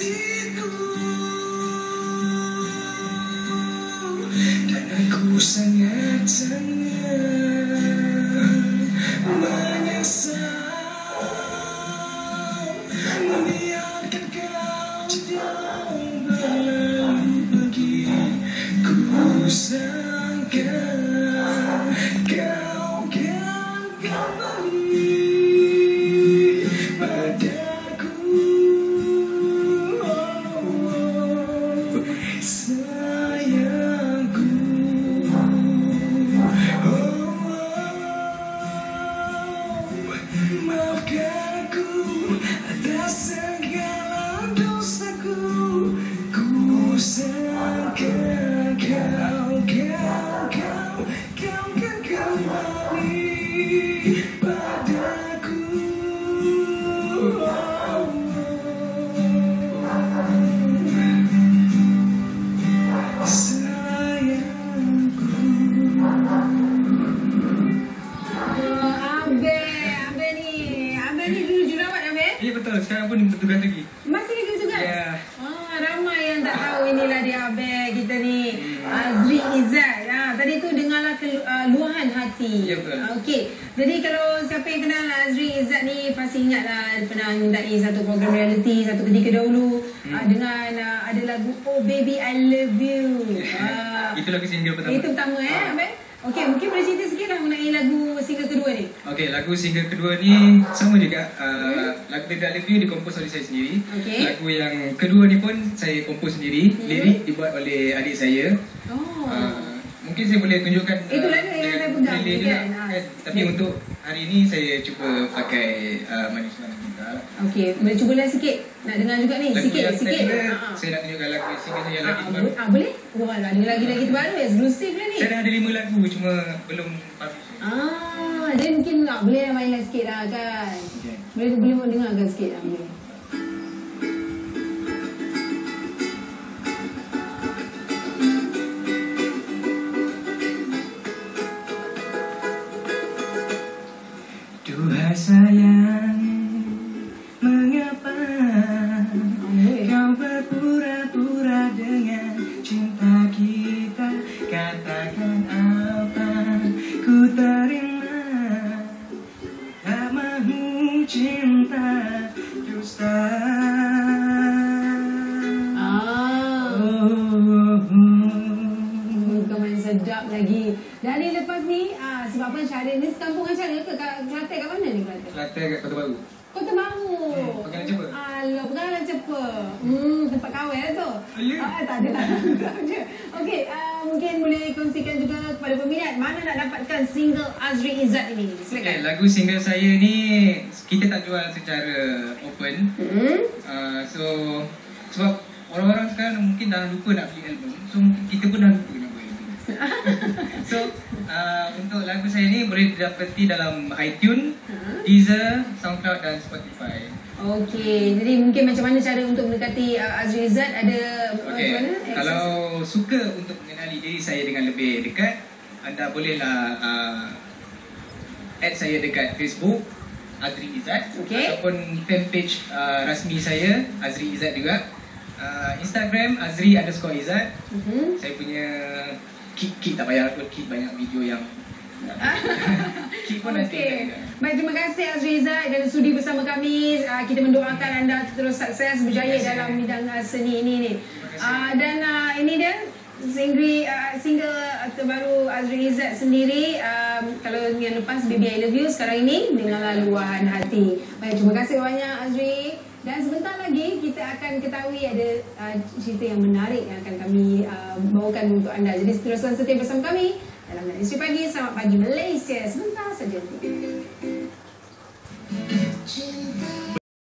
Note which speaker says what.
Speaker 1: hatiku, dan aku sangat menyesal membiarkan kau jauh berlalu pergi. Ku sangka kau kan kembali padaku, sayangku. Maafkan aku atas segala dosaku. Ku sangka kau kan kembali padaku. Sayangku.
Speaker 2: Abang ni dulu jurawat Abang?
Speaker 3: Ya betul, sekarang pun bertugas lagi.
Speaker 2: Masih lagi bertugas?
Speaker 3: Ya.
Speaker 2: Ramai yang tak tahu inilah dia Abang kita ni, Azri Izzat. Tadi tu dengarlah luahan hati.
Speaker 3: Ya betul.
Speaker 2: Okey, jadi kalau siapa yang kenal Azri Izzat ni pasti ingatlah pernah menyertai satu program reality satu ketika dahulu dengan ada lagu Oh Baby I Love You.
Speaker 3: Itu lagu single pertama.
Speaker 2: Itu pertama Abang? Okey, mungkin boleh cerita sikit lah mengenai lagu single kedua ni.
Speaker 3: Okey, lagu single kedua ni sama juga. Lagu Baby I Love You dikompos oleh saya sendiri.
Speaker 2: Okey.
Speaker 3: Lagu yang kedua ni pun saya kompos sendiri. Lirik dibuat oleh adik saya. Mungkin saya boleh tunjukkan
Speaker 2: Itu lagu yang saya pegang ni kan?
Speaker 3: Tapi untuk hari ni saya cuba pakai Manis Manis Cinta.
Speaker 2: Okey, boleh cubalah sikit. Nak dengar juga ni,
Speaker 3: Lagu
Speaker 2: sikit.
Speaker 3: yang ketiga, saya nak tunjukkan lagu single saya yang lagi terbaru.
Speaker 2: Boleh? Wah, ada lagi terbaru, eksklusif lah ni.
Speaker 3: Saya dah ada 5 lagu cuma belum publish.
Speaker 2: Jadi mungkin boleh lah mainkan sikit lah kan.
Speaker 3: Okay.
Speaker 2: Boleh dengarkan sikit lah. Boleh.
Speaker 1: Duhai sayang, mengapa kau berpura-pura dengan cinta kita? Katakan apa, ku terima. Tak mahu cinta dusta.
Speaker 2: Sedap lagi. Dan ni lepas ni sebab apa Syahrin ni sekampung acara ke? Kelantan kat mana ni Kelantan?
Speaker 3: Kelantan kat Kota Baru.
Speaker 2: Kota Baru.
Speaker 3: Pengalaman Cepa.
Speaker 2: Alah, pengalaman Cepa. Tempat kahwin lah tu. Tak ada lah. Okey, mungkin boleh kongsikan juga kepada peminat mana nak dapatkan single Azri Izzat ini. Silakan.
Speaker 3: Okay, lagu single saya ni kita tak jual secara open. So sebab orang-orang sekarang mungkin dah lupa nak beli album. So mungkin kita pun dah lupa nak beli album. So untuk lagu saya ni boleh didapati dalam iTunes, Deezer, SoundCloud dan Spotify.
Speaker 2: Okey, jadi mungkin macam mana cara untuk mendekati Azri Izzat? Ada macam mana?
Speaker 3: Kalau suka untuk mengenali diri saya dengan lebih dekat, anda bolehlah add saya dekat Facebook Azri Izzat, ataupun fanpage rasmi saya Azri Izzat juga. Instagram Azri_Izzat. Saya punya kit tak payah upload kit, banyak video yang kit pun nanti.
Speaker 2: Baik, terima kasih Azri Izzat dan sudi bersama kami. Kita mendoakan anda terus sukses berjaya dalam bidang seni ini. Dan ini dia single terbaru Azri Izzat sendiri. Kalau yang lepas Baby I Love You, sekarang ini dengarlah luahan hati. Baik, terima kasih banyak Azri. Dan sebentar lagi kita akan ketahui ada cerita yang menarik yang akan kami bawakan untuk anda. Jadi teruskan setia bersama kami dalam Isteri Pagi. Selamat pagi Malaysia. Sebentar saja.